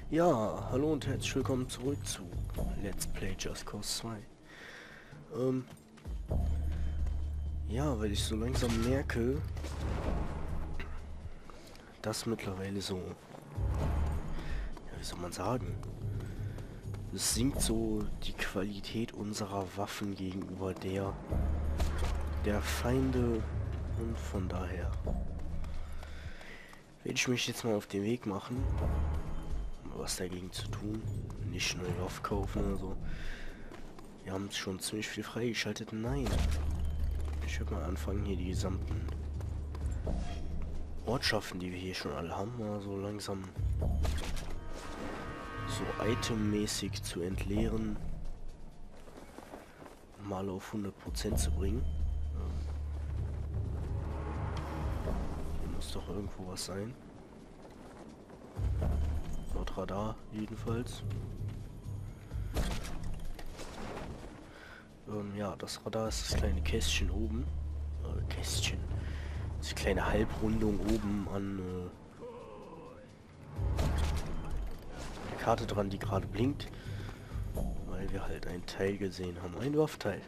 Ja, hallo und herzlich willkommen zurück zu Let's Play Just Cause 2. Ja, weil ich so langsam merke, dass mittlerweile so, ja, wie soll man sagen, es sinkt so die Qualität unserer Waffen gegenüber der Feinde und von daher werde ich mich jetzt mal auf den Weg machen, um was dagegen zu tun, nicht neue Waffen kaufen oder so. Wir haben schon ziemlich viel freigeschaltet. Nein. Ich würde mal anfangen, hier die gesamten Ortschaften, die wir hier schon alle haben, mal so langsam so itemmäßig zu entleeren. Mal auf 100% zu bringen. Hier muss doch irgendwo was sein. Laut Radar jedenfalls. Ja, das Radar ist das kleine Kästchen oben. Kästchen. Die kleine Halbrundung oben an der Karte dran, die gerade blinkt. Weil wir halt ein Teil gesehen haben. Ein Waffteil.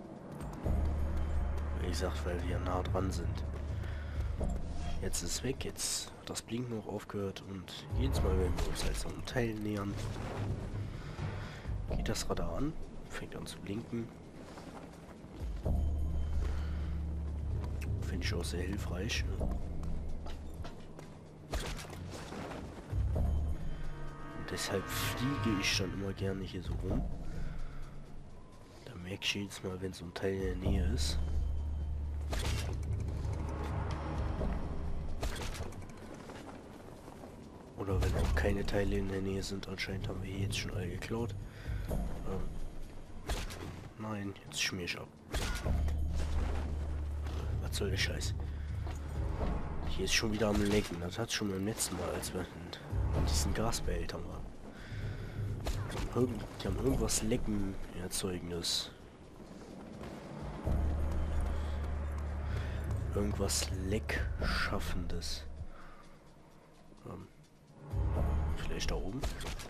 Wie gesagt, weil wir nah dran sind. Jetzt ist es weg, jetzt hat das Blinken auch aufgehört und jedes Mal, wenn wir uns halt so einem Teil nähern, geht das Radar an, fängt an zu blinken. Finde ich auch sehr hilfreich. Und deshalb fliege ich dann immer gerne hier so rum. Da merke ich jedes Mal, wenn so ein Teil in der Nähe ist. Oder wenn auch keine Teile in der Nähe sind. Anscheinend haben wir hier jetzt schon alle geklaut. Nein, jetzt schmier ich ab. Was soll der Scheiß? Hier ist schon wieder am Lecken. Das hat schon beim letzten Mal, als wir in diesen Gasbehältern waren. Die haben irgendwas Lecken erzeugendes. Irgendwas Leckschaffendes. Vielleicht da oben?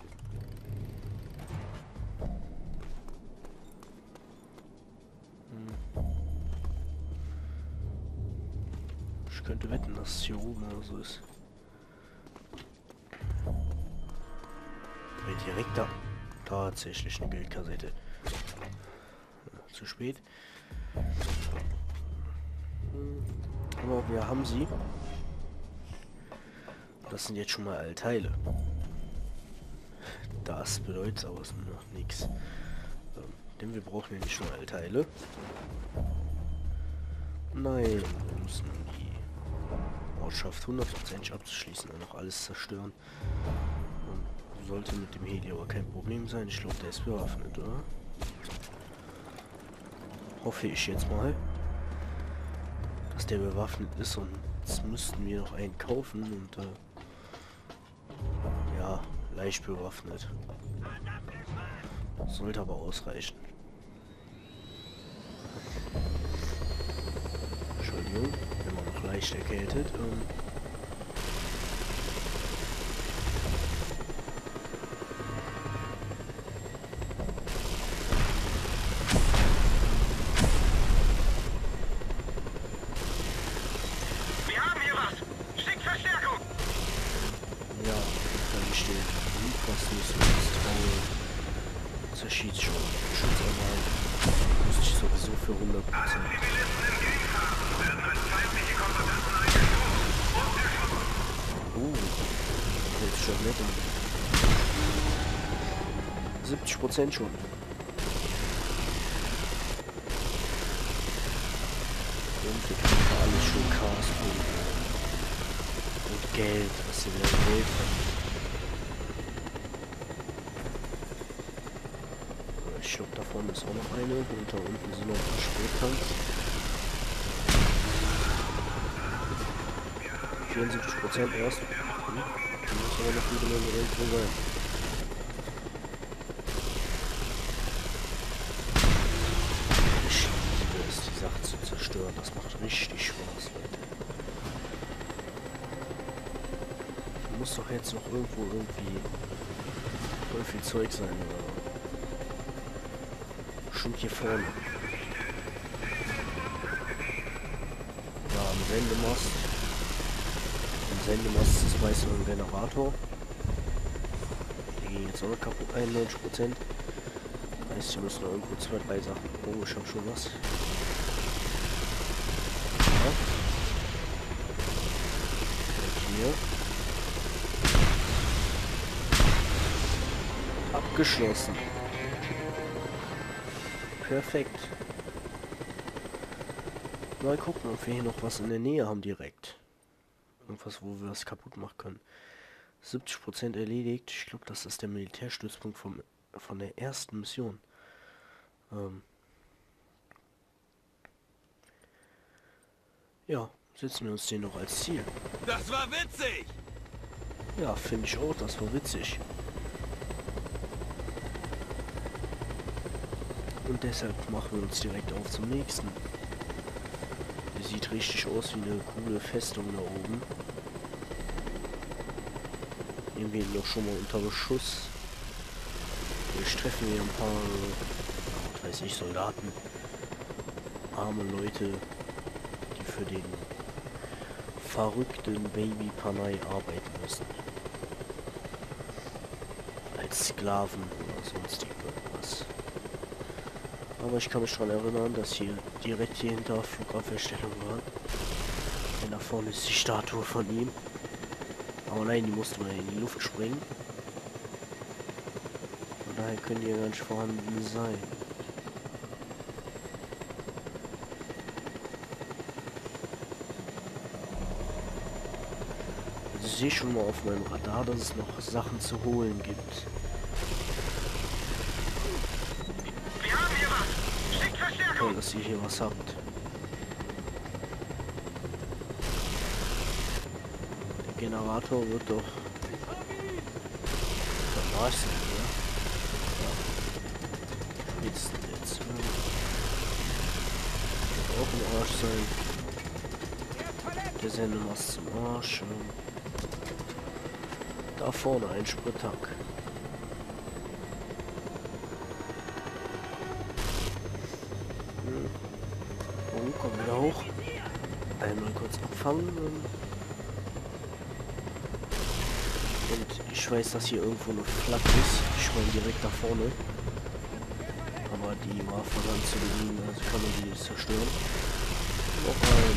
Ich könnte wetten, dass es hier oben oder so ist. Weil direkt da. Tatsächlich eine Geldkassette. Ja, zu spät. Aber wir haben sie. Das sind jetzt schon mal alle Teile. Das bedeutet aber noch nichts. Denn wir brauchen ja nicht nur alle Teile. Nein, wir müssen die Ortschaft 100% abzuschließen und noch alles zerstören. Sollte mit dem Heli aber kein Problem sein. Ich glaube, der ist bewaffnet, oder? Hoffe ich jetzt mal, dass der bewaffnet ist, und jetzt müssten wir noch einen kaufen und ja, leicht bewaffnet. Sollte aber ausreichen. Entschuldigung, wenn man noch leicht erkältet. Schießschutz. Schutzanlage. Müsste ich sowieso für 100%. Jetzt schon nett. 70% schon. Und wir kriegen alles schon Chaos-Punkte. Und Geld, was sie wieder Geld haben. Ich glaube, da vorne ist auch noch eine. Und da unten sind noch ein paar Sprittanks. 74% erst. Da muss aber noch jede Menge irgendwo sein. Ich liebe es, die Sache zu zerstören. Das macht richtig Spaß, Leute. Ich muss doch jetzt noch irgendwie voll viel Zeug sein. Schon hier vorne. Ja, am Sendemast. Am Sendemast ist meist so ein Generator. Die gehen jetzt auch noch kaputt, 91%. Heißt, wir müssen irgendwo 2, 3 Sachen. Oh, ich hab schon was. Ja. Hier. Abgeschlossen. Perfekt. Mal gucken, ob wir hier noch was in der Nähe haben direkt. Irgendwas, wo wir was kaputt machen können. 70% erledigt. Ich glaube, das ist der Militärstützpunkt von der ersten Mission. Ja, setzen wir uns den noch als Ziel. Das war witzig! Ja, finde ich auch, das war witzig. Und deshalb machen wir uns direkt auf zum nächsten. Die sieht richtig aus wie eine coole Festung da oben. Irgendwie noch schon mal unter Beschuss. Hier treffen wir ein paar, was weiß ich, Soldaten. Arme Leute, die für den verrückten Baby Panay arbeiten müssen. Als Sklaven oder sonst irgendwas. Aber ich kann mich daran erinnern, dass hier direkt hier hinter Flugabwehrstellung war. Denn da vorne ist die Statue von ihm. Aber nein, die musste mal in die Luft springen. Von daher können die ja gar nicht vorhanden sein. Also ich sehe schon mal auf meinem Radar, dass es noch Sachen zu holen gibt. Toll, dass ihr hier was habt. Der Generator wird doch verarscht sein, oder? Ja. Jetzt. Wird auch im Arsch sein. Der Sendemast zum Arsch. Da vorne ein Sprittank. Oh, komm wieder hoch. Einmal kurz abfangen. Und ich weiß, dass hier irgendwo eine Flak ist. Ich meine direkt da vorne. Aber die war verdammt zu bedienen, also kann man die zerstören. Noch ein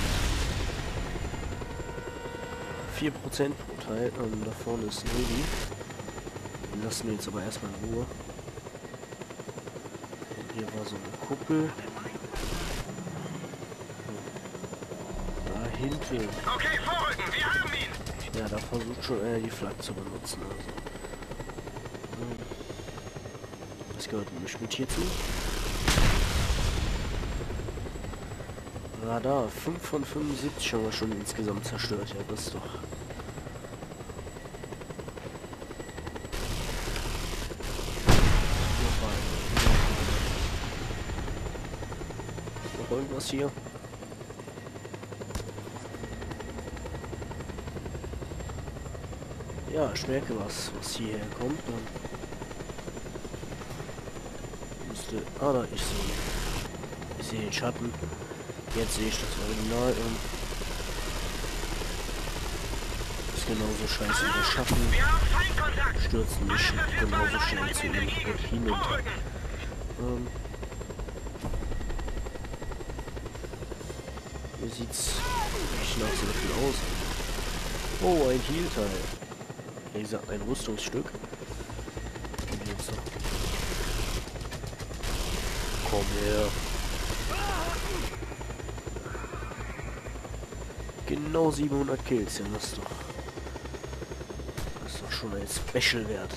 4% pro Teil. Da vorne ist Navy. Den lassen wir jetzt aber erstmal in Ruhe. Und hier war so eine Kuppel. Hinten. Okay, vorrücken, wir haben ihn! Ja, da versucht schon er die Flak zu benutzen. Also. Das gehört nämlich mit hierzu. Radar, 5 von 75 haben wir schon insgesamt zerstört. Ja, das ist doch... Noch irgendwas hier? Ja, ich merke was hierher kommt. Dann müsste... Ah, da, ich sehe den Schatten. Jetzt sehe ich das Original. Ist genauso scheiße wie der Schatten. Stürzen mich genauso schnell zu ihm und hinunter. Hier sieht's nicht nach so viel aus. Oh, ein Heal-Teil. Wie gesagt, ein Rüstungsstück. Und jetzt noch. Komm her. Genau 700 Kills, ja, das ist doch schon ein Special wert.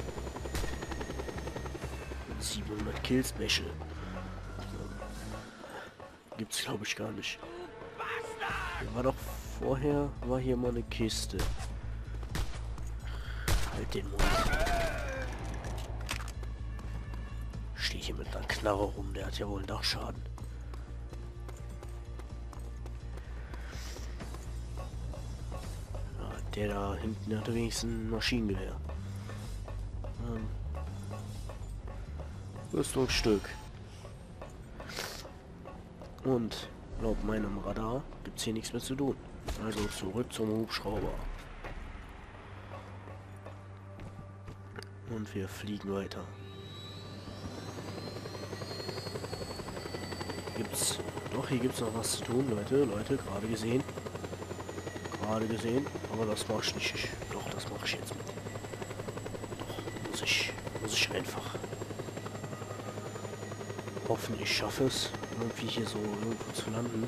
700 Kills Special. Gibt's glaube ich gar nicht. War doch vorher, war hier mal eine Kiste. Halt den Mund. Stehe hier mit einer Knarre rum, der hat ja wohl einen Dachschaden. Ja, der da hinten hat wenigstens ein Maschinengewehr. Rüstungsstück. Und laut meinem Radar gibt es hier nichts mehr zu tun. Also zurück zum Hubschrauber. Und wir fliegen weiter. Gibt's... Doch, hier gibt's noch was zu tun, Leute. Gerade gesehen. Aber das mach ich nicht. Doch, das mache ich jetzt mit. Doch, muss ich einfach. Hoffen, ich schaffe es, irgendwie hier so irgendwo zu landen.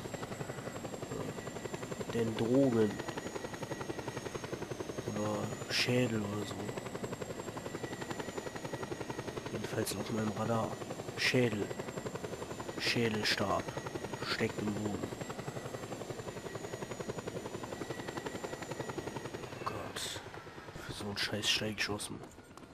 Denn Drogen oder Schädel oder so. Jedenfalls auf meinem Radar. Schädelstab steckt im Boden. Gott, für so einen Scheiß steig ich aus dem...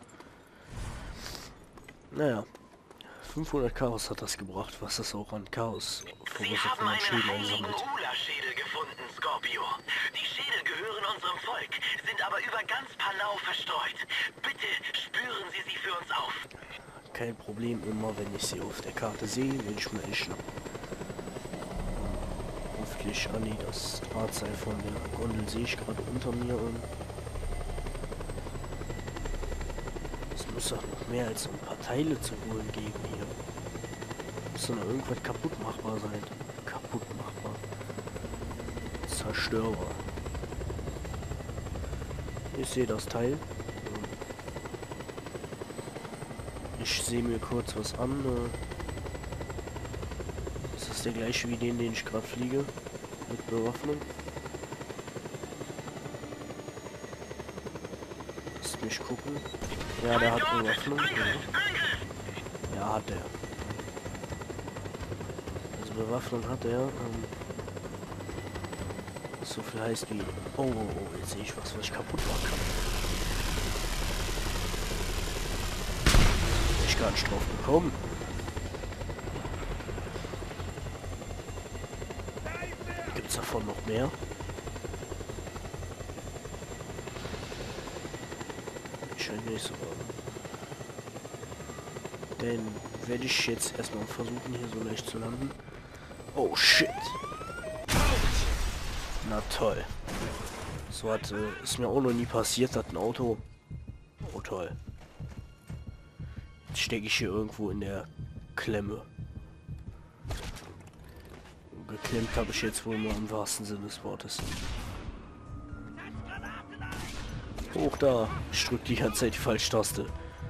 Naja, 500 Chaos hat das gebracht, was das auch an Chaos verursacht, wenn man Schädel einsammelt. Schädel gefunden, Scorpio. Die Schädel gehören unserem Volk, sind aber über ganz Panau verstreut. Bitte spüren Sie sie für uns auf. Kein Problem, immer wenn ich sie auf der Karte sehe, werde ich mir einschnappen. Hoffentlich, nee, das Drahtseil von der Gondel sehe ich gerade unter mir. Es muss doch noch mehr als so ein paar Teile zu holen geben hier. Muss doch noch irgendwas kaputt machbar sein. Zerstörbar. Ich sehe das Teil. Ich sehe mir kurz was an. Ist das der gleiche wie den ich gerade fliege? Mit Bewaffnung? Lass mich gucken. Ja, der hat Bewaffnung. Ja, hat er. Also Bewaffnung hat er. Was so viel heißt wie... Oh, jetzt sehe ich was ich kaputt machen kann. Ich gar nicht drauf gekommen. Gibt's davon noch mehr? Ich scheint nicht so. Denn werde ich jetzt erstmal versuchen, hier so leicht zu landen. Oh shit! Na toll. So hat ist mir auch noch nie passiert, dass ein Auto... Oh toll. Jetzt stecke ich hier irgendwo in der Klemme. Geklemmt habe ich jetzt wohl nur im wahrsten Sinne des Wortes. Hoch da. Ich drücke die ganze Zeit die Falschtaste.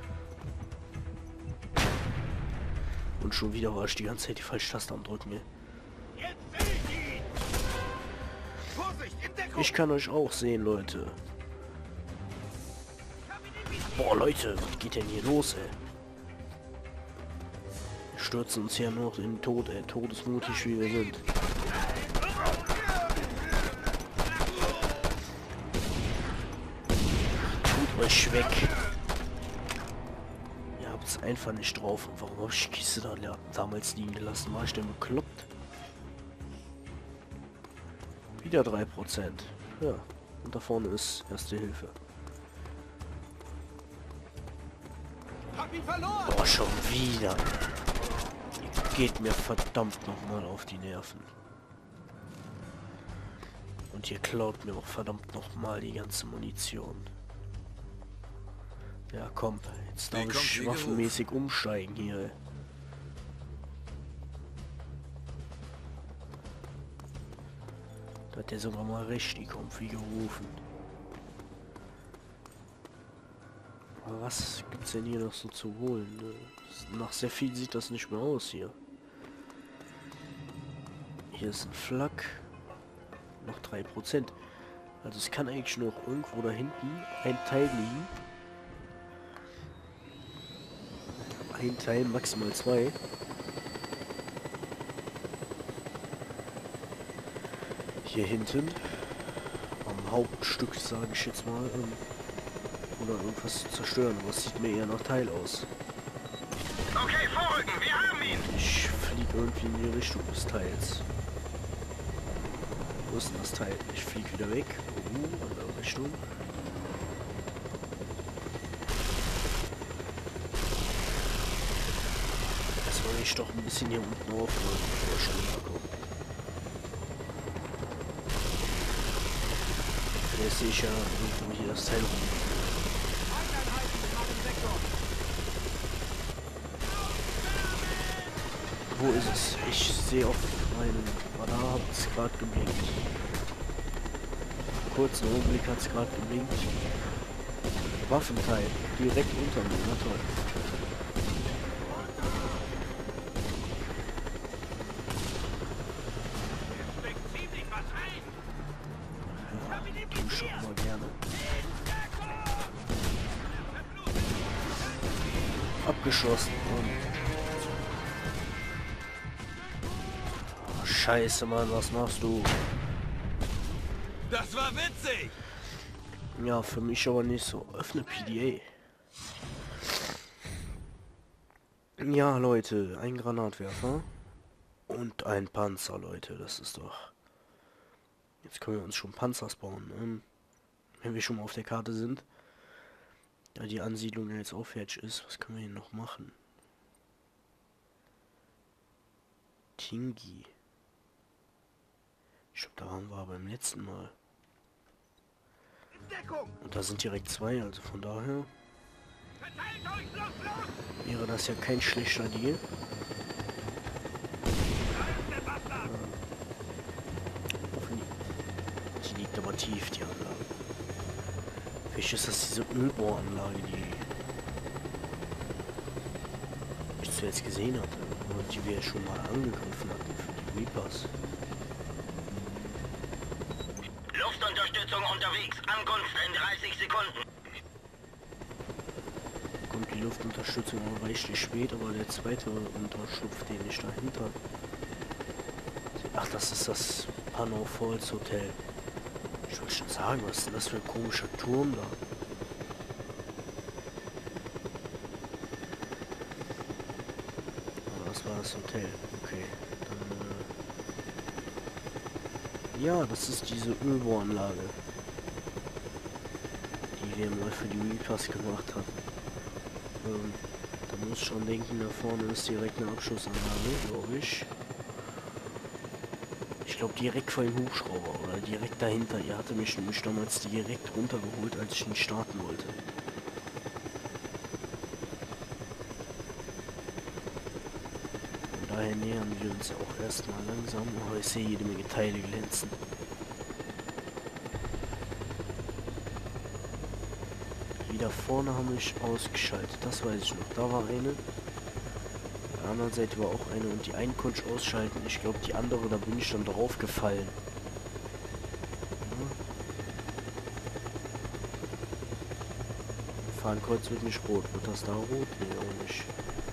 Und schon wieder war ich die ganze Zeit die Falschtaste am drücken. Ich kann euch auch sehen, Leute. Boah, Leute, was geht denn hier los, ey? Wir stürzen uns hier noch in den Tod, ey. Todesmutig wie wir sind. Tut euch weg. Ihr habt es einfach nicht drauf. Und warum habe ich die Kiste da damals liegen gelassen? War ich denn bekloppt? Wieder 3%. Ja. Und da vorne ist Erste Hilfe. Boah, schon wieder. Geht mir verdammt nochmal auf die Nerven. Und ihr klaut mir auch verdammt nochmal die ganze Munition. Ja, komm. Jetzt darf ich waffenmäßig umsteigen hier. Da hat der sogar mal richtig Komfi gerufen. Aber was gibt's denn hier noch so zu holen? Nach sehr viel sieht das nicht mehr aus hier. Hier ist ein Flak. Noch 3%. Also es kann eigentlich noch irgendwo da hinten ein Teil liegen. Ein Teil, maximal 2. Hier hinten am Hauptstück, sage ich jetzt mal, oder irgendwas zu zerstören, aber es sieht mir eher nach Teil aus. Okay, vorrücken, wir haben ihn! Ich fliege irgendwie in die Richtung des Teils. Wo ist denn das Teil? Ich fliege wieder weg. Andere Richtung. soll ich doch ein bisschen hier unten aufräumen, bevor ich schon herkomme. Vielleicht sehe ich ja irgendwo hier das Teil rum. Wo ist es? Ich sehe auf meinem Radar, hat es gerade geblinkt. Kurzen Augenblick hat es gerade geblinkt. Waffenteil, direkt unter mir, na toll. Ja, tu schon mal gerne. Abgeschossen. Oh, Scheiße, Mann, was machst du? Das war witzig! Ja, für mich aber nicht so. Öffne PDA. Ja, Leute, ein Granatwerfer und ein Panzer, Leute. Das ist doch... Jetzt können wir uns schon Panzers bauen. Wenn wir schon mal auf der Karte sind. Da die Ansiedlung ja jetzt aufwärts ist, was können wir hier noch machen? Tingi. Ich glaube, da waren wir beim letzten Mal. Und da sind direkt zwei, also von daher wäre das ja kein schlechter Deal. Die liegt aber tief, die Anlage. Vielleicht ist das diese Ölbohranlage, die ich zuletzt gesehen hatte. Oder die wir schon mal angegriffen hatten für die Reapers. Luftunterstützung unterwegs. Ankunft in 30 Sekunden. Kommt die Luftunterstützung auch reichlich spät, aber der zweite Unterschlupf, den ich dahinter... Ach, das ist das Pano Falls Hotel. Ich wollte schon sagen, was ist denn das für ein komischer Turm da? Aber das war das Hotel. Okay, dann... Ja, das ist diese Ölbohranlage, die wir mal für die Reapers gemacht haben. Da muss schon denken, da vorne ist direkt eine Abschussanlage, glaube ich. Ich glaube direkt vor dem Hubschrauber oder direkt dahinter. Ihr hatte mich nämlich damals direkt runtergeholt, als ich ihn starten wollte. Von daher nähern wir uns auch erstmal langsam. Aber ich sehe jede Menge Teile glänzen. Die da vorne haben mich ausgeschaltet, das weiß ich noch. Da war eine. Auf der anderen Seite war auch eine und die einen konnte ich ausschalten. Ich glaube die andere, da bin ich dann drauf gefallen. Ja. Fahnenkreuz wird nicht rot. Wird das da rot? Nee, auch nicht.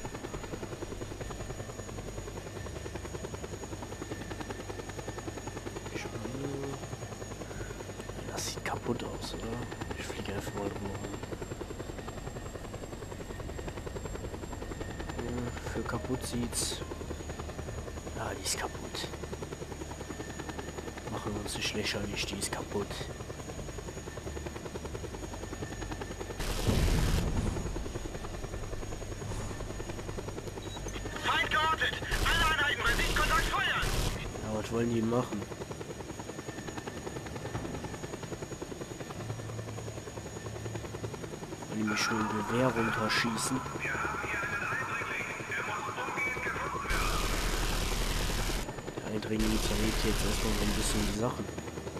Das sieht kaputt aus, oder? Ich fliege einfach mal drüber rum. Für kaputt sieht's. Ja, die ist kaputt. Machen wir uns nicht lächerlich, die ist kaputt. Feind geortet! Alle Einheiten bei Sichtkontakt feuern! Ja, was wollen die machen? Wollen die mich schon ein Gewehr runterschießen? Eindringling zerlegt jetzt erstmal so ein bisschen die Sachen.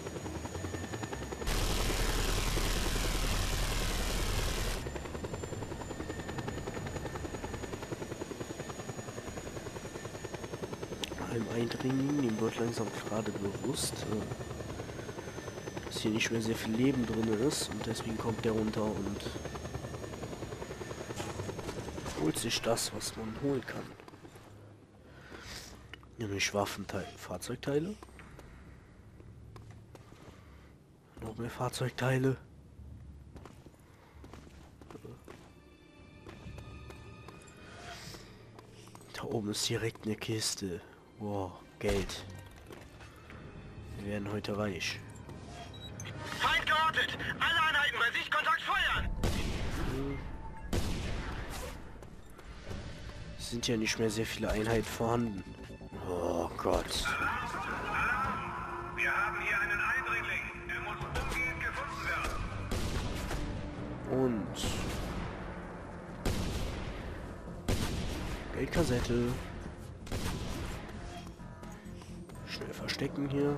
Einem Eindringling, dem wird langsam gerade bewusst, dass hier nicht mehr sehr viel Leben drin ist und deswegen kommt der runter und holt sich das, was man holen kann. Nämlich Waffenteile, Fahrzeugteile. Noch mehr Fahrzeugteile. Da oben ist direkt eine Kiste. Wow, Geld. Wir werden heute reich. Feind geortet! Alle Einheiten bei Sichtkontakt feuern! Sind ja nicht mehr sehr viele Einheiten vorhanden. Oh Gott. Wir haben hier einen Eindringling. Er muss umgehend gefunden werden. Und Geldkassette. Schnell verstecken hier.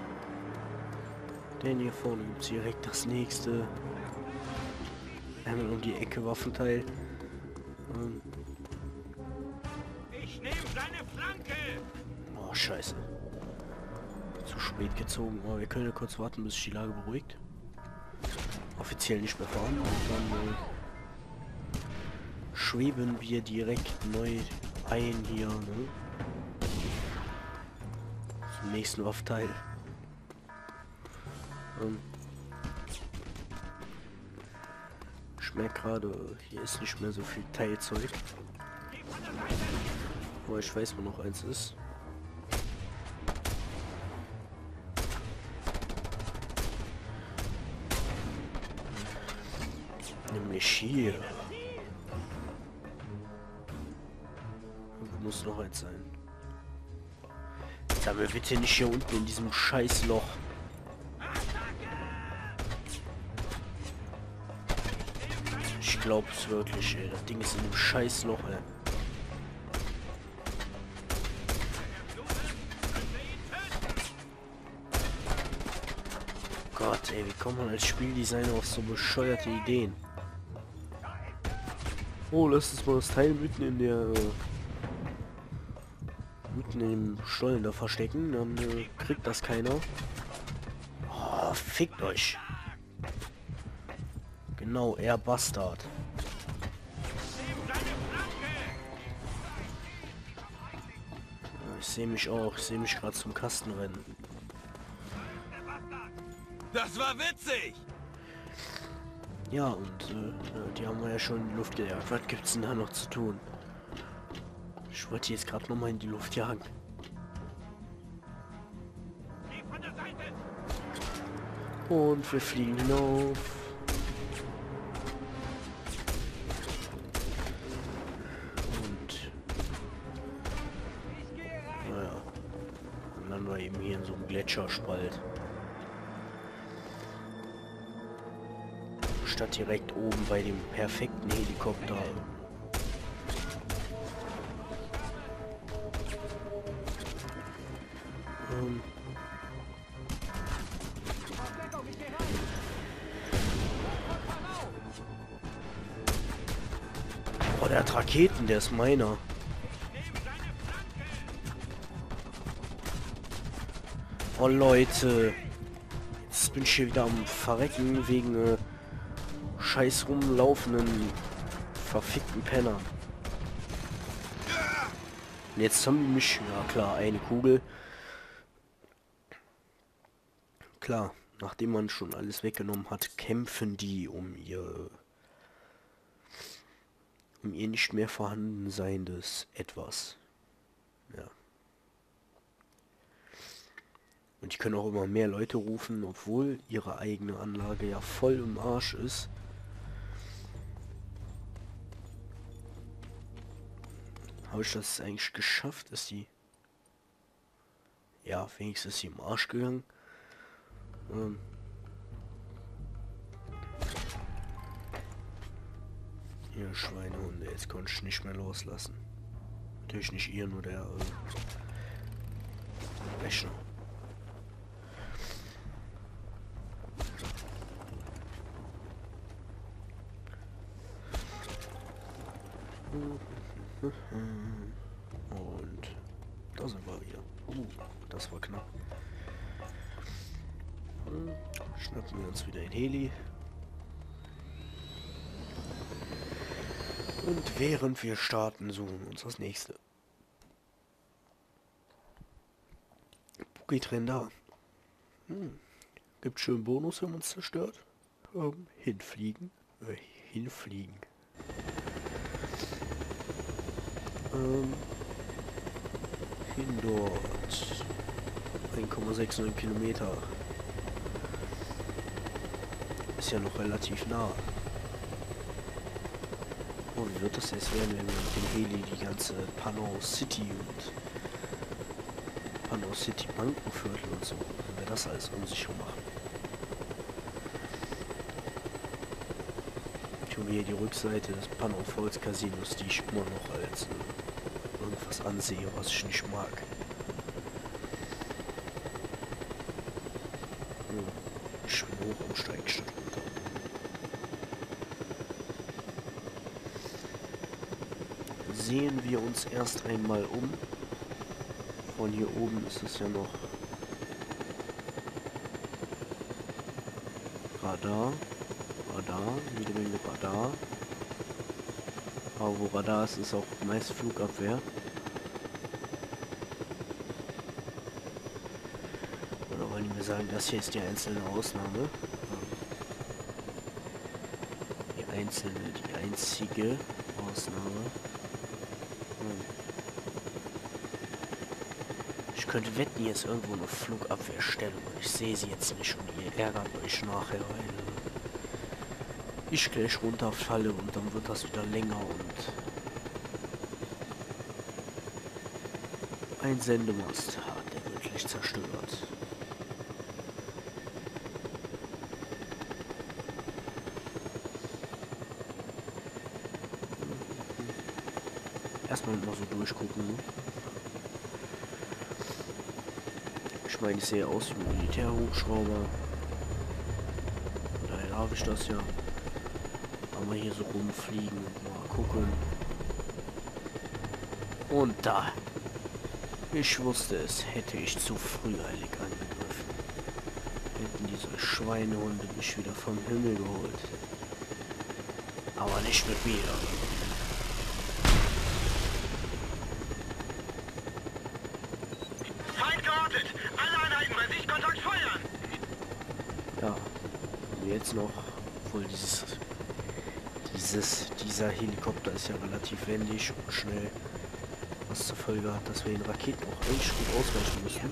Denn hier vorne gibt es direkt das nächste. Einmal um die Ecke Waffenteil. Ich nehme seine Flanke. Oh, scheiße. Zu spät gezogen. Aber wir können ja kurz warten, bis sich die Lage beruhigt. Offiziell nicht mehr vorhanden. Und dann schweben wir direkt neu ein hier, ne? Zum nächsten Waffenteil. Ich merke gerade, hier ist nicht mehr so viel Teilzeug. Aber ich weiß, wo noch eins ist. Nämlich hier. Wo muss noch eins sein? Sag mir bitte nicht hier unten in diesem Scheißloch. Ich glaub's wirklich, ey. Das Ding ist in einem Scheißloch, ey. Gott, ey, wie kommt man als Spieldesigner auf so bescheuerte Ideen? Oh, lass uns mal das Teil mitten in der... mitten im Stollen da verstecken, dann kriegt das keiner. Oh, fickt euch. Genau, er Bastard. Ich sehe mich auch, ich sehe mich gerade zum Kasten rennen. Das war witzig. Ja, und die haben wir ja schon in die Luft gejagt. Was gibt's denn da noch zu tun? Ich wollte jetzt gerade noch mal in die Luft jagen. Und wir fliegen hinauf. Und naja, dann landen wir eben hier in so einem Gletscherspalt. Statt direkt oben bei dem perfekten Helikopter. Oh, der hat Raketen, der ist meiner. Oh Leute, jetzt bin ich hier wieder am Verrecken wegen scheiß rumlaufenden verfickten Penner. Und jetzt haben die mich, ja klar, eine Kugel. Klar, nachdem man schon alles weggenommen hat, kämpfen die um ihr nicht mehr vorhanden seiendes Etwas. Ja. Und die können auch immer mehr Leute rufen, obwohl ihre eigene Anlage ja voll im Arsch ist. Habe ich das eigentlich geschafft? Ist die... Ja, wenigstens ist sie im Arsch gegangen. Ihr Schweinehunde, jetzt konnte ich nicht mehr loslassen. Natürlich nicht ihr, nur der Rechner. Und da sind wir wieder. Das war knapp. Schnappen wir uns wieder in Heli. Und während wir starten, suchen wir uns das nächste. Boogie-Trenn da. Gibt schön Bonus, wenn man es zerstört. Hinfliegen. Hinfliegen. Hin dort. 1,69 Kilometer. Ist ja noch relativ nah. Oh, wie wird das jetzt werden, wenn wir mit dem Heli die ganze Panau City und Panau City Bankenviertel und so, wenn wir das alles unsicher machen? Ich habe hier die Rückseite des Panau Falls Casinos, die ich immer noch als irgendwas ansehe, was ich nicht mag. Ich schwimme hoch und steige statt runter. Sehen wir uns erst einmal um. Von hier oben ist es ja noch Radar. Jede Menge Radar. Aber wo Radar ist, ist auch meist Flugabwehr. Oder wollen wir sagen, das hier ist die einzelne Ausnahme? Die einzige Ausnahme. Ich könnte wetten, hier ist irgendwo eine Flugabwehrstellung und ich sehe sie jetzt nicht und ihr ärgert euch nachher, weil ich gleich runterfalle und dann wird das wieder länger und ein Sendemast, der wird gleich zerstört. Erstmal mal so durchgucken. Ich meine, ich sehe aus wie ein Militärhubschrauber. Daher darf ich das ja. Aber hier so rumfliegen und mal gucken. Und da. Ich wusste es, hätte ich zu früheilig angegriffen. Hätten diese Schweinehunde mich wieder vom Himmel geholt. Aber nicht mit mir. Feind geortet! Alle Einheiten bei Sichtkontakt feuern! Ja, und jetzt noch, obwohl dieser Helikopter ist ja relativ wendig und schnell, was zur Folge hat, dass wir den Raketen auch eigentlich gut ausweichen müssen.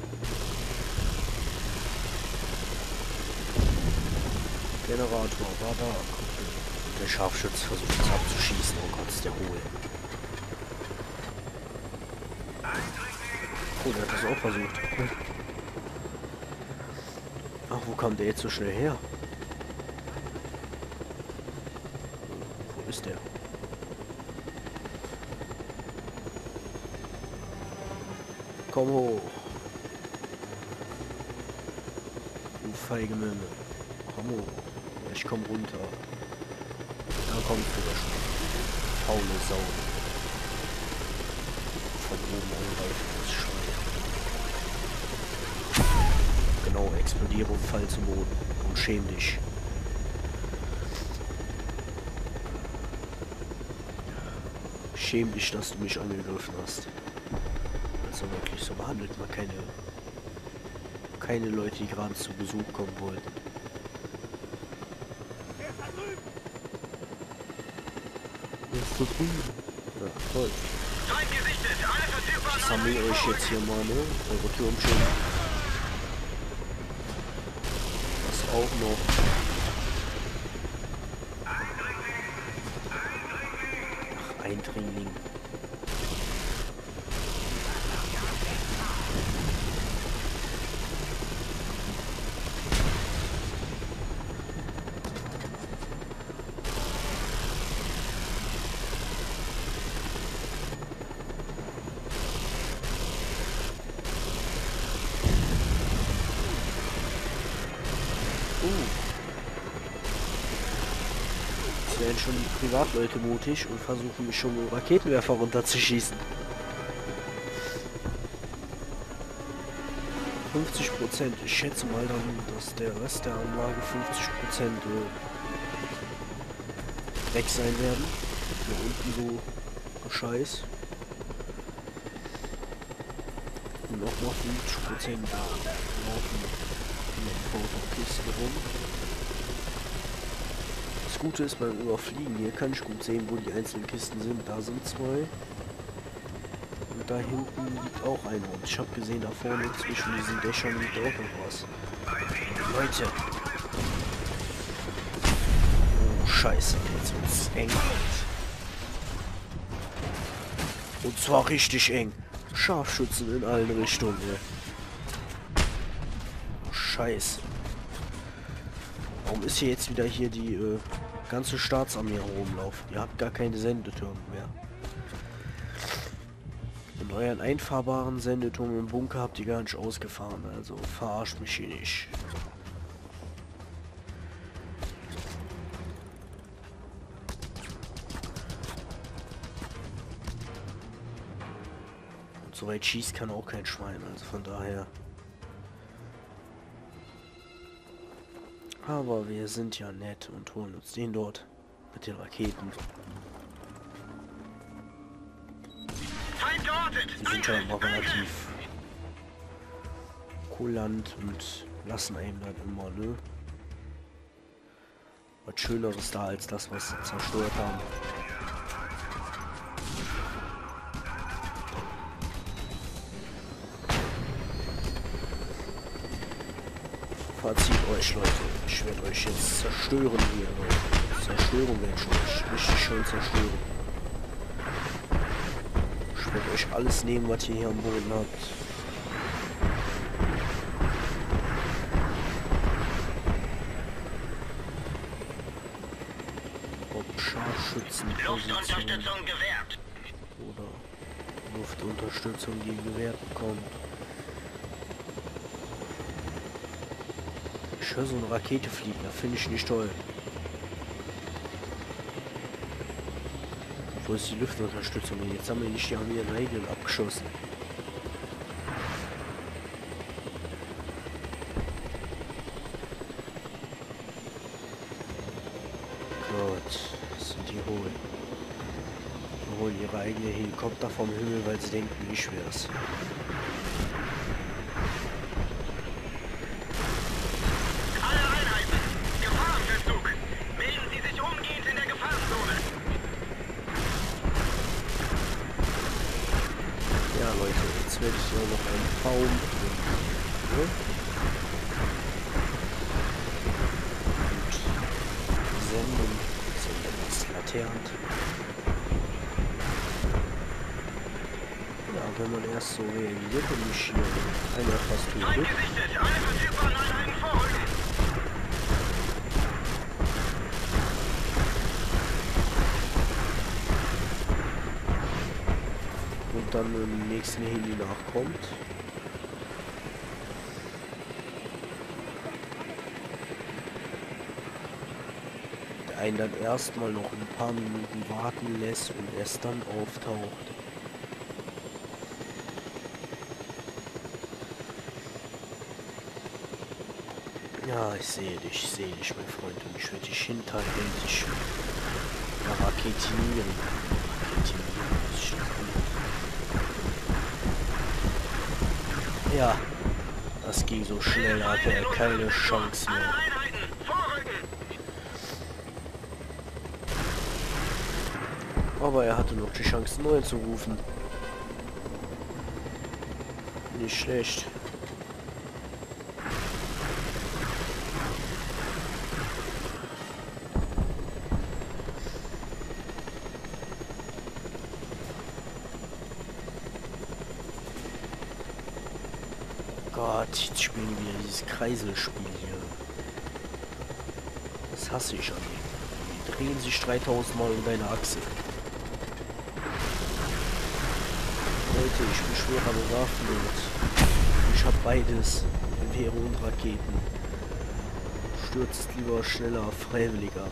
Generator war da. Und der Scharfschütze versucht es abzuschießen. Oh Gott, ist der hohl. Oh, der hat das auch versucht. Ach, wo kam der jetzt so schnell her? Wo ist der? Komm hoch. Du feige Memme. Komm hoch. Ich komm runter. Da kommst du doch schon. Faule Sau. Von oben angreifen, das Schwein. Genau, explodiere und fall zu Boden. Und schäm dich. Schäm dich, dass du mich angegriffen hast. Also wirklich, so behandelt man keine Leute, die gerade zu Besuch kommen wollten. Ist so drüben. Ja, toll. Feind gesichtet! Alle verfügbaren Ich sammle euch jetzt hier mal, ne? Eure Türmchen. Das auch noch. Ach, Eindringling. Jetzt werden schon die Privatleute mutig und versuchen mich schon mit Raketenwerfer runterzuschießen. 50%. Ich schätze mal dann, dass der Rest der Anlage 50% weg sein werden. Hier unten so Scheiß. Und nochmal 50% laufen in den Foto-Kisten rum. Das Gute ist beim Überfliegen, hier kann ich gut sehen, wo die einzelnen Kisten sind. Da sind zwei. Und da hinten liegt auch eine. Und ich habe gesehen, da vorne zwischen diesen Dächern liegt auch noch was. Leute! Oh, Scheiße, jetzt wird's eng. Und zwar richtig eng. Scharfschützen in allen Richtungen, ey. Scheiß. Warum ist hier jetzt wieder hier die ganze Staatsarmee rumlaufen? Ihr habt gar keine Sendetürme mehr. Und euren einfahrbaren Sendeturm im Bunker habt ihr gar nicht ausgefahren. Also verarscht mich hier nicht. Und so weit schießt kann auch kein Schwein. Also von daher... Aber wir sind ja nett und holen uns den dort mit den Raketen. Feind geortet! Die sind ja noch relativ kulant und lassen einem dann immer, ne? Was Schöneres da als das, was sie zerstört haben. Verzieht euch, Leute. Ich werde euch jetzt zerstören hier, Leute. Zerstörung werde ich euch richtig schön zerstören. Ich werde euch alles nehmen, was ihr hier am Boden habt. Ob Scharfschützenposition Luftunterstützung gewährt. oder Luftunterstützung, die gewährt bekommt. Ich höre so eine Rakete fliegen, das finde ich nicht toll. Wo ist die Luftunterstützung? Jetzt haben wir nicht die Armee in Regeln abgeschossen. Gott, was sind die holen? Die holen ihre eigenen Helikopter vom Himmel, weil sie denken, ich wär's. Jetzt werde ich ja noch einen Baum ne? Und senden. So, jetzt laternt. Ja, wenn man erst so reagiert und mich hier einer fast tötet. Und dann im nächsten Heli nachkommt. Der einen dann erstmal noch ein paar Minuten warten lässt und erst dann auftaucht. Ja, ich sehe dich, mein Freund, und ich werde dich hinterhältig raketinieren. Ja, das ging so schnell, da hatte er keine Chance mehr. Aber er hatte noch die Chance, neu zu rufen. Nicht schlecht. Gott, jetzt spielen wir dieses Kreiselspiel hier. Das hasse ich an ihm. Die drehen sich 3000 Mal um deine Achse. Leute, ich bin schwerer bewaffnet. Ich habe beides. Gewehre und Raketen. Stürzt lieber schneller freiwillig ab.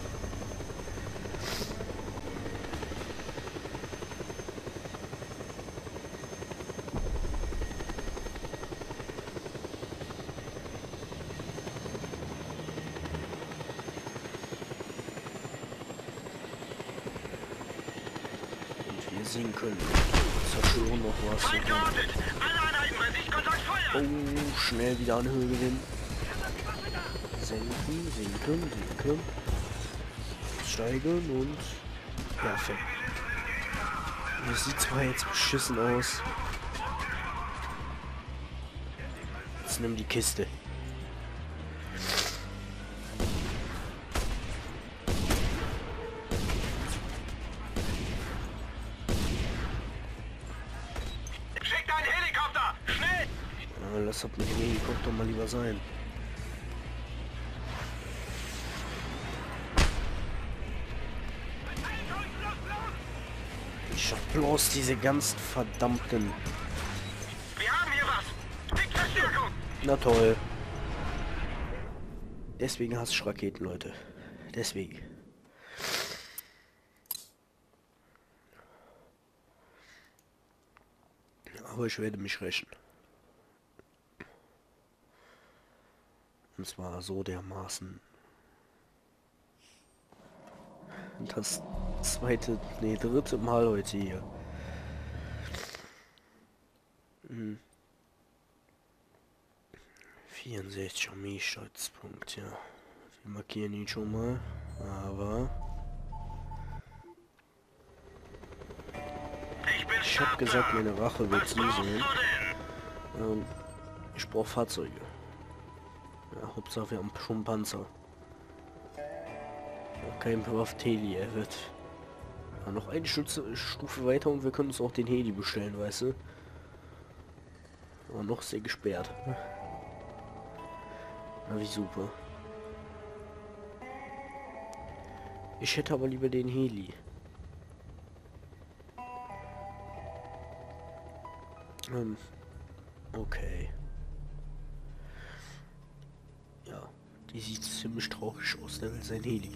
Sehen können. Zerstören noch was. Oh, schnell wieder an Höhe gewinnen. Senken, sinken, sinken. Steigern und... Perfekt. Das sieht zwar jetzt beschissen aus. Jetzt nimm die Kiste. lass das mit dem Helikopter mal lieber sein. Ich hab bloß diese ganzen verdammten... Wir haben hier was! Kriegt Verstärkung! Na toll. Deswegen hasse ich Raketen, Leute. Deswegen. Aber ich werde mich rächen. Und zwar so dermaßen. Das dritte Mal heute hier. 64 Armeestützpunkt, ja. Wir markieren ihn schon mal, aber ich habe gesagt, meine Rache wird so sein. Ich brauche Fahrzeuge. Ja, Hauptsache wir haben schon Panzer. Ja, kein bewaffnet Heli, er wird ja, noch eine Stufe weiter und wir können uns auch den Heli bestellen, weißt du? Aber noch sehr gesperrt. Na, wie super. Ich hätte aber lieber den Heli. Okay. Ja, die sieht ziemlich traurig aus, der will sein Heli.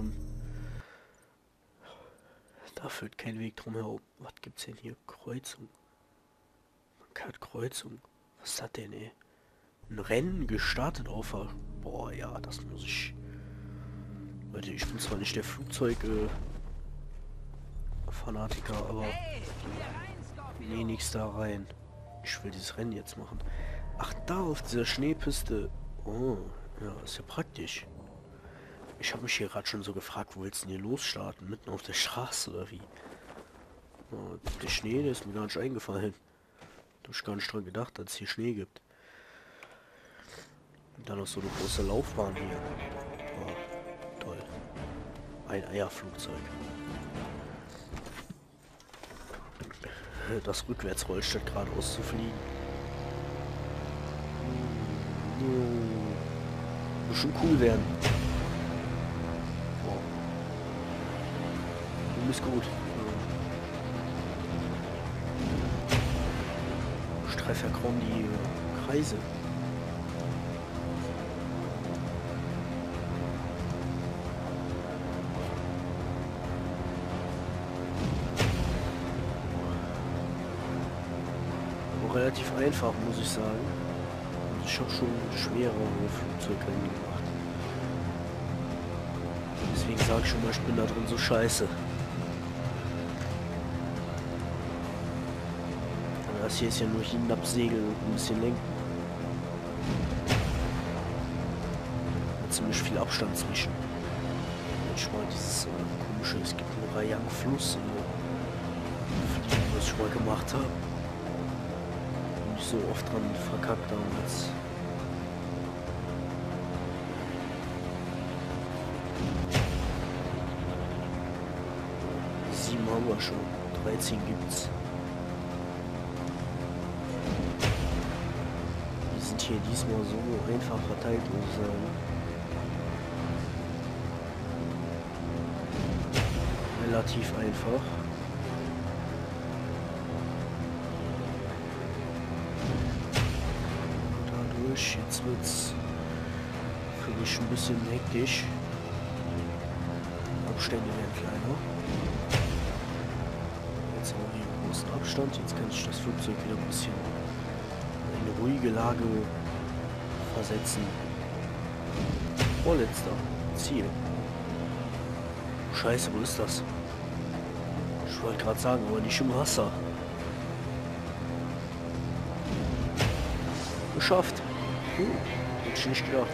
Da führt kein Weg drum herum. Was gibt's denn hier? Kreuzung. Kreuzung. Was ist das denn, ey? Ein Rennen gestartet auf... Boah, ja, das muss ich... Leute, ich bin zwar nicht der Flugzeug-Fanatiker, aber... Nee, nix da rein. Ich will dieses Rennen jetzt machen. Ach, da auf dieser Schneepiste. Oh, ja, ist ja praktisch. Ich habe mich hier gerade schon so gefragt, wo willst du denn hier losstarten? Mitten auf der Straße oder wie? Oh, der Schnee, der ist mir gar nicht eingefallen. Da hab ich gar nicht dran gedacht, dass es hier Schnee gibt. Und dann noch so eine große Laufbahn hier. Oh, toll. Ein Eierflugzeug. Das rückwärts rollt, statt geradeaus zu fliegen. Muss schon cool werden. Wow. Du bist gut. Ich treffe ja kaum die Kreise. Relativ einfach, muss ich sagen. Also ich habe schon schwerere Flugzeugrennen gemacht. Deswegen sage ich schon mal, ich bin da drin so scheiße. Aber das hier ist ja nur hinabsegeln und ein bisschen lenken. Mit ziemlich viel Abstand zwischen. Manchmal dieses komische, es gibt einen Rayang-Fluss, Fliegen, was ich mal gemacht habe. So oft dran verkackt damals. 7 haben wir schon, 13 gibt's. Die sind hier diesmal so einfach verteilt, muss ich sagen. Relativ einfach. Jetzt wird's für mich ein bisschen hektisch. Abstände werden kleiner. Jetzt haben wir hier einen großen Abstand. Jetzt kann ich das Flugzeug wieder ein bisschen in eine ruhige Lage versetzen. Vorletzter Ziel. Scheiße, wo ist das? Ich wollte gerade sagen, aber nicht im Wasser. Geschafft. Hätte ich nicht gedacht.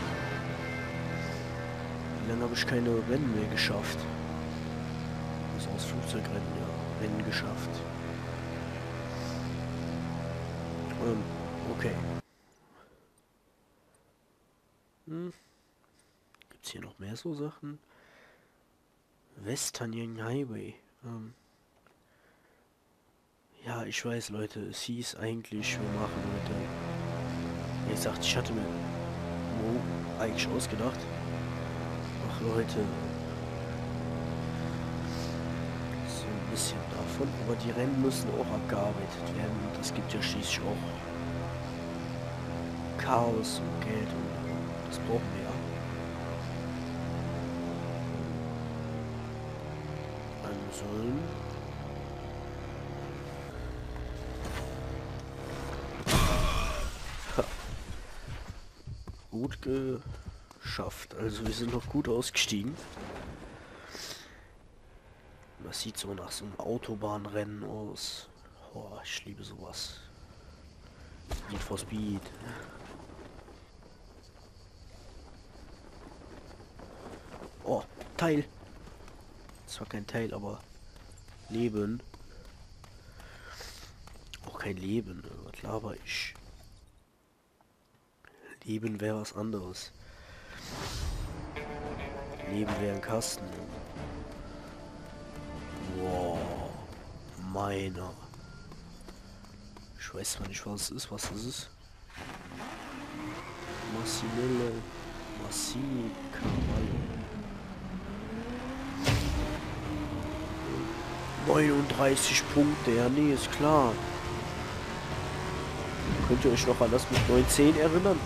Wie lange habe ich keine Rennen mehr geschafft? Also aus Flugzeugrennen, ja. Rennen geschafft. Okay. Gibt's hier noch mehr so Sachen? Westanian Highway. Ja, ich weiß, Leute. Es hieß eigentlich, wir machen heute gesagt, ich hatte mir eigentlich ausgedacht. Ach Leute. So ein bisschen davon. Aber die Rennen müssen auch abgearbeitet werden. Und das gibt ja schließlich auch Chaos und Geld. Und das brauchen wir ja. Also. Gut geschafft. Also wir sind noch gut ausgestiegen. Das sieht so nach so einem Autobahnrennen aus. Oh, ich liebe sowas. Need for Speed. Oh, Teil. Zwar kein Teil, aber Leben. Auch kein Leben. Was laber ich? Leben wäre was anderes. Leben wäre ein Kasten. Wow. Meiner. Ich weiß zwar nicht, was es ist. Was ist es? Massimillo. Massini Cavallo. 39 Punkte. Ja, nee, ist klar. Könnt ihr euch noch an das mit 910 erinnern?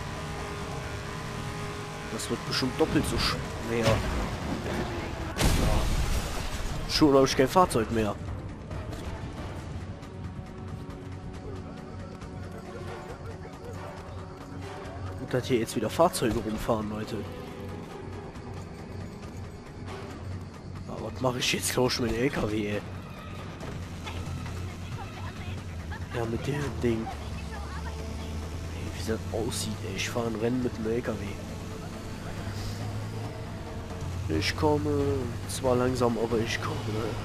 Das wird bestimmt doppelt so schwer. Ja. Schon habe ich kein Fahrzeug mehr. Und dass hier jetzt wieder Fahrzeuge rumfahren, Leute. Aber was mache ich jetzt? Tausch mit dem LKW, ey. Ja, mit dem Ding. Ey, wie das aussieht, ey. Ich fahre ein Rennen mit dem LKW. Ich komme, zwar langsam, aber ich komme.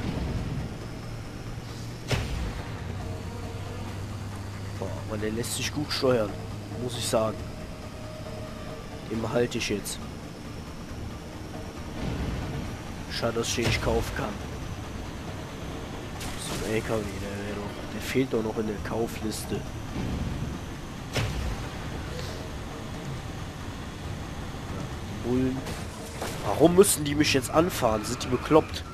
Boah, aber der lässt sich gut steuern, muss ich sagen. Den behalte ich jetzt. Schade, dass ich den nicht kaufen kann. So ein LKW, der fehlt doch noch in der Kaufliste. Bullen. Warum müssen die mich jetzt anfahren? Sind die bekloppt?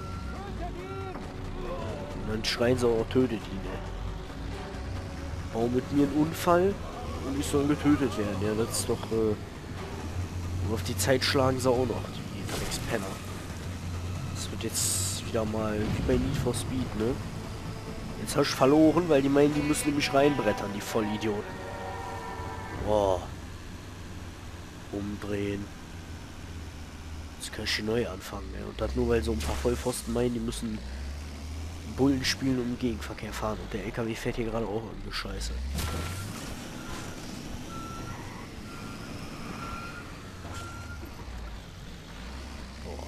Und dann schreien sie auch, tötet ihn, ey. Bauen mit mir einen Unfall und ich soll getötet werden. Ja, das ist doch, auf die Zeit schlagen sie auch noch, die Dreckspenner. Das wird jetzt wieder mal wie bei Need for Speed, ne? Jetzt hast du verloren, weil die meinen, die müssen nämlich reinbrettern, die Vollidioten. Boah. Umdrehen. Jetzt kann ich hier neu anfangen, ja. Und das nur, weil so ein paar Vollpfosten meinen, die müssen Bullen spielen und im Gegenverkehr fahren. Und der LKW fährt hier gerade auch irgendeine Scheiße. Boah.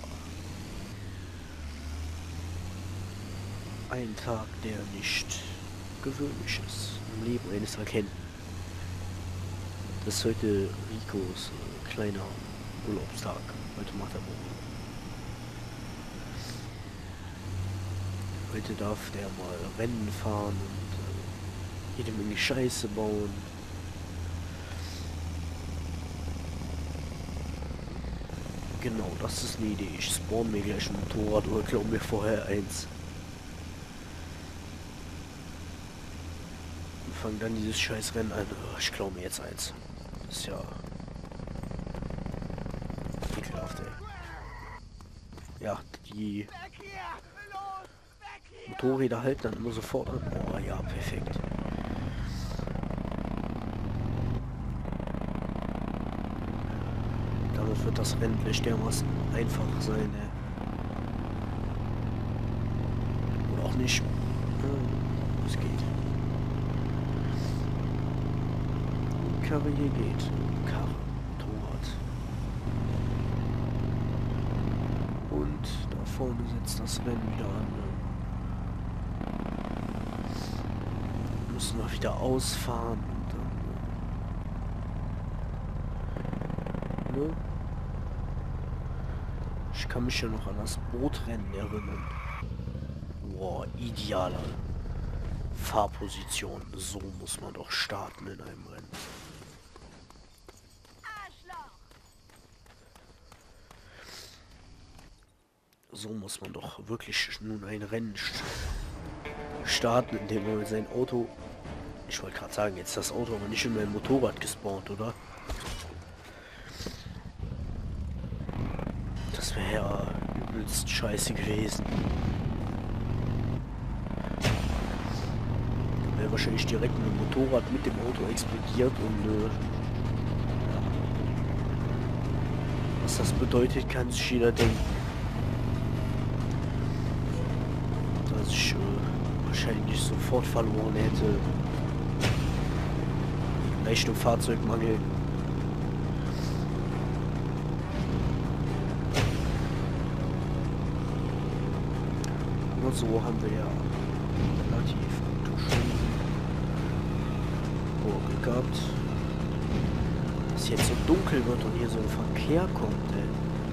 Ein Tag, der nicht gewöhnlich ist im Leben eines Agenten. Das ist heute Ricos kleiner Urlaubstag. Heute macht er Urlaub. Heute darf der mal Rennen fahren und jede Menge Scheiße bauen. Genau, das ist eine Idee. Ich spawn mir gleich ein Motorrad oder klaue mir vorher eins. Und fange dann dieses scheiß Rennen an. Oh, ich klaue mir jetzt eins. Das ist ja ekelhaft, ey. Ja, die Motorräder halten dann immer sofort an. Oh ja, perfekt. Damit wird das Rennen gleich dermaßen einfach sein, ey. Oder auch nicht. Es geht. Die Karre hier geht. Karre, Motorrad. Und da vorne setzt das Rennen wieder an. Müssen wir wieder ausfahren und dann, ne? Ich kann mich ja noch an das Bootrennen erinnern. Boah, ideale Fahrposition. So muss man doch starten in einem Rennen. So muss man doch wirklich nun ein Rennen starten, indem man sein Auto... Ich wollte gerade sagen, jetzt das Auto aber nicht in mein Motorrad gespawnt, oder? Das wäre ja übelst scheiße gewesen. Da wäre wahrscheinlich direkt ein Motorrad mit dem Auto explodiert und... ja. Was das bedeutet, kann sich jeder denken. Dass ich wahrscheinlich sofort verloren hätte. Richtung Fahrzeugmangel. Und so haben wir ja relativ gute Chancen gehabt. Dass jetzt so dunkel wird und hier so ein Verkehr kommt, ey.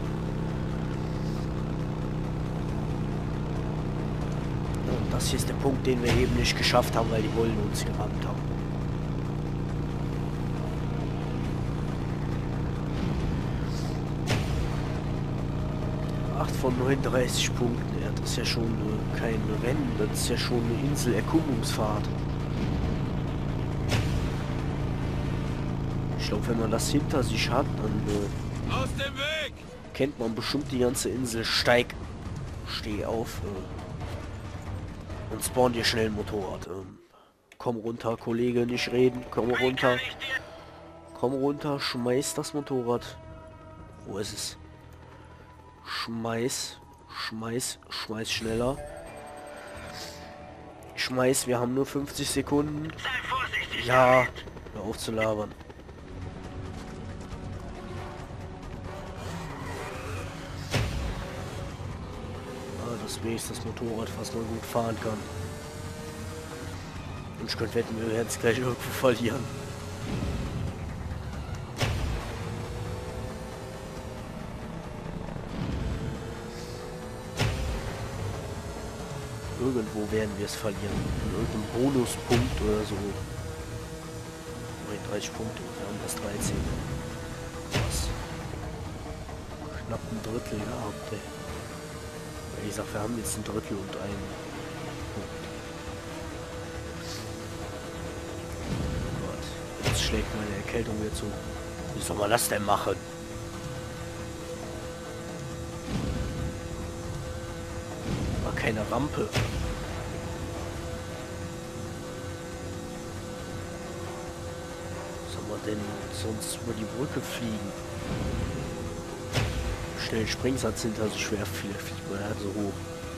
Und das hier ist der Punkt, den wir eben nicht geschafft haben, weil die Bullen uns gerammt haben. 8 von 39 Punkten. Ja, das ist ja schon kein Rennen, das ist ja schon eine Insel-Erkundungsfahrt. Ich glaube, wenn man das hinter sich hat, dann Aus dem Weg! kennt man bestimmt die ganze Insel. Steh auf und spawn dir schnell ein Motorrad. Komm runter, Kollege, nicht reden. Komm runter. Komm runter, schmeiß das Motorrad. Wo ist es? Schmeiß schneller. Schmeiß, wir haben nur 50 Sekunden. Sei vorsichtig. Ja, hör auf zu labern. Das wenigstens das Motorrad fast mal gut fahren kann. Und ich könnte wetten, wir werden es gleich irgendwo verlieren. Irgendwo werden wir es verlieren. In irgendeinem Bonuspunkt oder so. 39 Punkte, wir haben das 13. Was? Knapp ein Drittel gehabt, ey. Ich sag, wir haben jetzt ein Drittel und einen Punkt. Oh Gott, jetzt schlägt meine Erkältung wieder zu. Wie soll man das denn machen? War keine Rampe. Soll man denn sonst über die Brücke fliegen? Schnell Springsatz hinter sich schwer, viel fliegt man halt so hoch.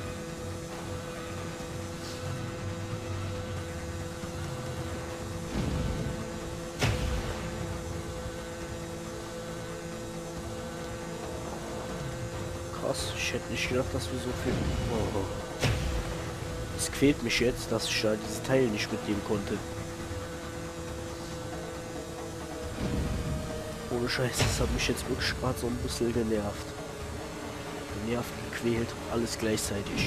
Krass, ich hätte nicht gedacht, dass wir so viel... Oh. Es quält mich jetzt, dass ich da dieses Teil nicht mitnehmen konnte. Ohne Scheiß, das hat mich jetzt wirklich gerade so ein bisschen genervt. Genervt, gequält, alles gleichzeitig.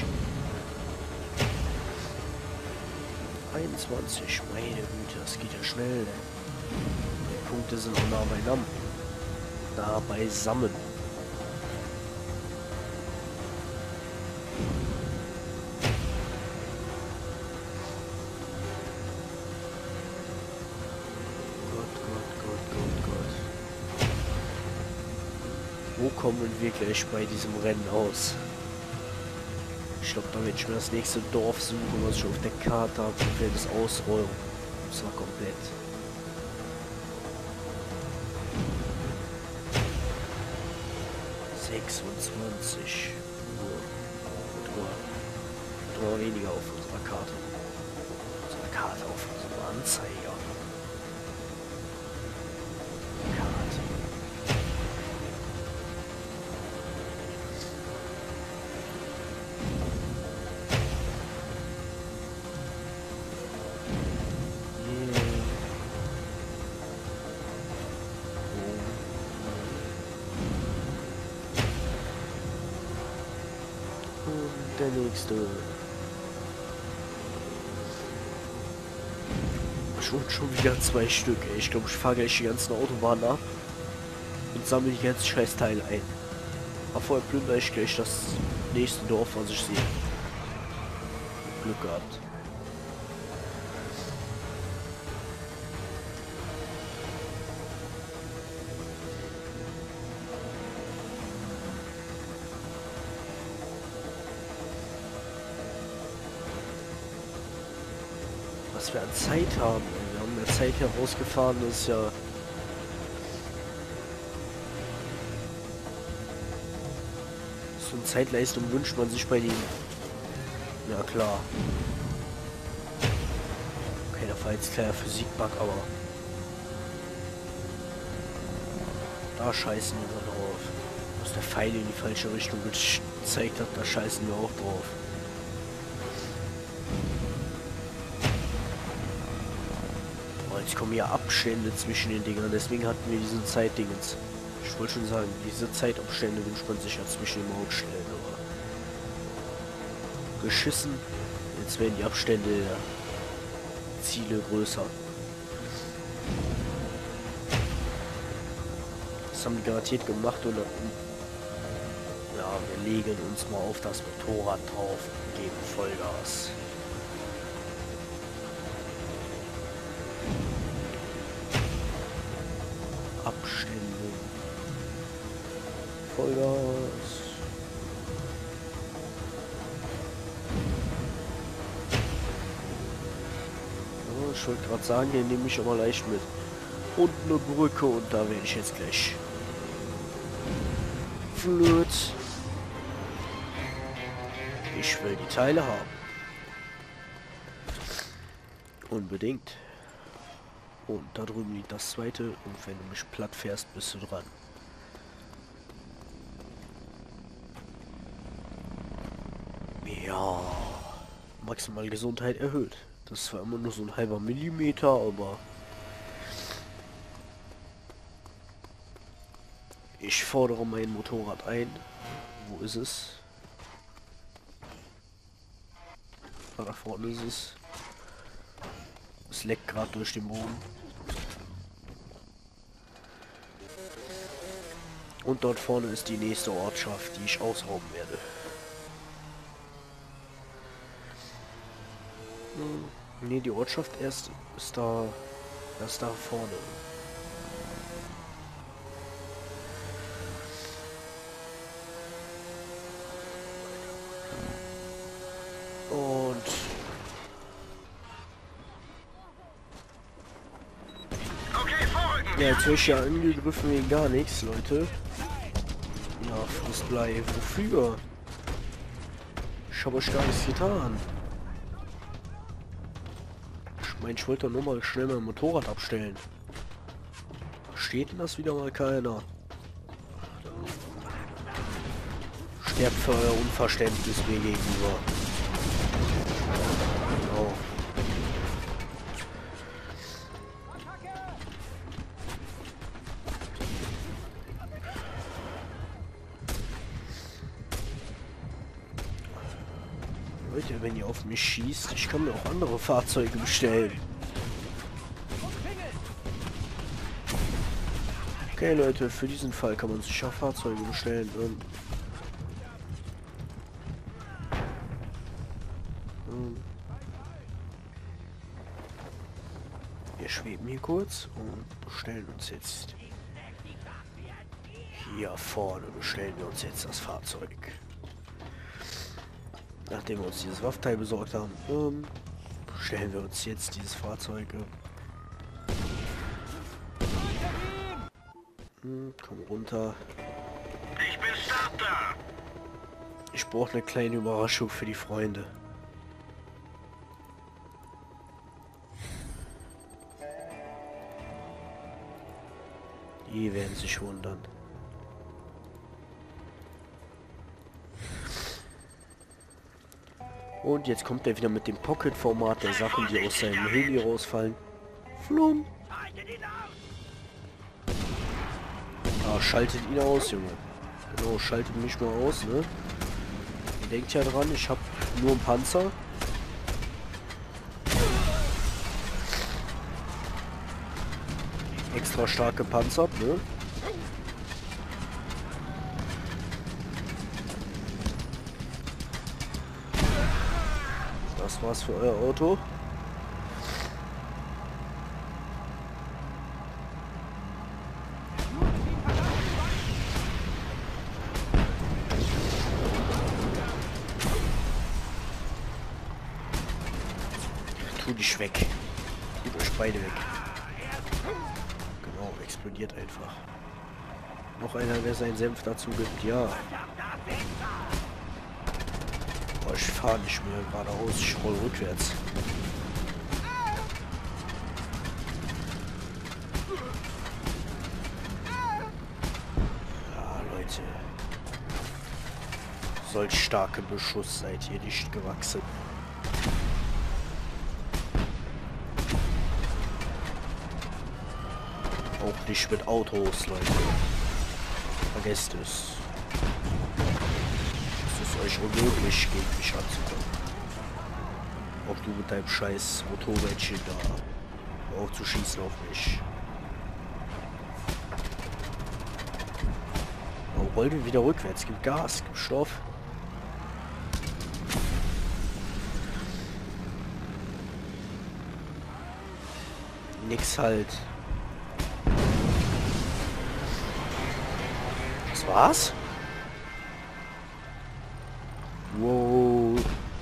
21, meine Güte, das geht ja schnell. Die Punkte sind auch nah beieinander. Nah beisammen. Wo kommen wir gleich bei diesem Rennen aus? Ich glaube, da werde ich mir das nächste Dorf suchen, was ich auf der Karte habe, und werde es ausräumen. Das war komplett. Nur weniger auf unserer Karte. Auf unserem Anzeiger. Karte. Der nächste. Schon wieder 2 Stück, ey. Ich glaube, ich fahre gleich die ganzen Autobahnen ab und sammle die ganzen Scheißteile ein. Aber vorher plündere ich gleich das nächste Dorf, was ich sehe. Glück gehabt. Was wir an Zeit haben. Wir haben mehr Zeit herausgefahren, das ist ja... So eine Zeitleistung wünscht man sich bei denen. Ja klar. Okay, da war jetzt kleiner Physikbug, aber... Da scheißen wir drauf. Dass der Pfeil in die falsche Richtung gezeigt hat, da scheißen wir auch drauf. Jetzt kommen hier Abstände zwischen den Dingern, deswegen hatten wir diesen Zeitdingens. Ich wollte schon sagen, diese Zeitabstände wünscht man sich ja zwischen den Mautstellen, aber geschissen. Jetzt werden die Abstände der Ziele größer. Das haben die garantiert gemacht und ja, wir legen uns mal auf das Motorrad drauf und geben Vollgas. Abstände. Vollgas. Ja, ich wollte gerade sagen, hier nehme ich aber leicht mit. Und eine Brücke und da werde ich jetzt gleich flöt. Ich will die Teile haben. Unbedingt. Und da drüben liegt das zweite. Und wenn du mich platt fährst, bist du dran. Ja. Maximal Gesundheit erhöht. Das ist zwar immer nur so ein halber Millimeter, aber... Ich fordere mein Motorrad ein. Wo ist es? Da vorne ist es. Es leckt gerade durch den Boden. Und dort vorne ist die nächste Ortschaft, die ich ausrauben werde. Ne, die Ortschaft erst ist da vorne. Und ja, jetzt werde ich ja angegriffen wegen gar nichts, Leute. Ja, Frostblei, wofür? Ich habe euch gar nichts getan. Ich meine, ich wollte doch nur mal schnell mein Motorrad abstellen. Versteht denn das wieder mal keiner? Sterbt für euer Unverständnis mir gegenüber. Genau. Leute, wenn ihr auf mich schießt, ich kann mir auch andere Fahrzeuge bestellen. Okay, Leute, für diesen Fall kann man sich auch Fahrzeuge bestellen. Wir schweben hier kurz und bestellen uns jetzt hier vorne bestellen wir uns jetzt das Fahrzeug. Nachdem wir uns dieses Waffenteil besorgt haben, stellen wir uns jetzt dieses Fahrzeug. Komm runter. Ich bin Starter. Ich brauche eine kleine Überraschung für die Freunde. Die werden sich wundern. Und jetzt kommt er wieder mit dem Pocket-Format der Sachen, die aus seinem Heli rausfallen. Flum. Ah, schaltet ihn aus, Junge. Genau, schaltet mich mal aus, ne? Ihr denkt ja dran, ich habe nur einen Panzer. Extra stark gepanzert, ne? Das war's für euer Auto. Tu dich weg. Tut euch beide weg. Genau, explodiert einfach. Noch einer, der seinen Senf dazu gibt, ja. Boah, ich fahre nicht mehr geradeaus, ich roll rückwärts. Ja, Leute. Solch starke Beschuss seid ihr nicht gewachsen. Auch nicht mit Autos, Leute. Vergesst es. Es ist euch unmöglich, gegen mich anzukommen. Auch du mit deinem scheiß Motorrädchen da. Auch zu schießen auf mich. Oh, rollen wir wieder rückwärts. Gib Gas, gib Stoff. Nix halt. Das war's? Wow.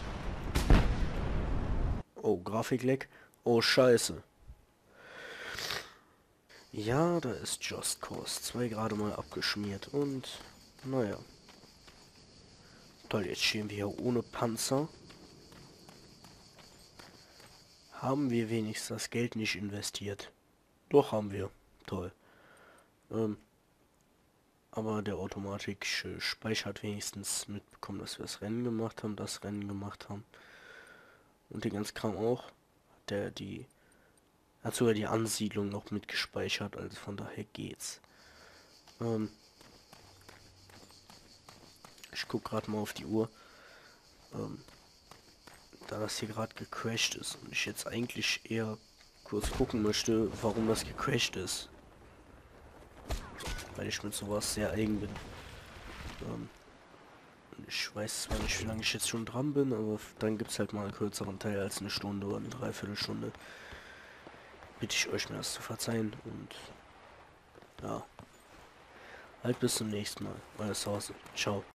Oh, Grafikleck. Oh, scheiße. Ja, da ist Just Cause 2 gerade mal abgeschmiert und naja. Toll, jetzt stehen wir hier ohne Panzer. Haben wir wenigstens das Geld nicht investiert? Doch, haben wir. Toll. Aber der automatische Speicher hat wenigstens mitbekommen, dass wir das Rennen gemacht haben, Und den ganzen Kram auch. Hat sogar die Ansiedlung noch mitgespeichert, also von daher geht's. Ich guck gerade mal auf die Uhr. Da das hier gerade gecrashed ist und ich jetzt eigentlich eher kurz gucken möchte, warum das gecrashed ist. Weil ich mit sowas sehr eigen bin. Ich weiß zwar nicht, wie lange ich jetzt schon dran bin, aber dann gibt es halt mal einen kürzeren Teil als eine Stunde oder eine Dreiviertelstunde. Bitte ich euch, mir das zu verzeihen und ja. Halt bis zum nächsten Mal. Euer Sauce. Ciao.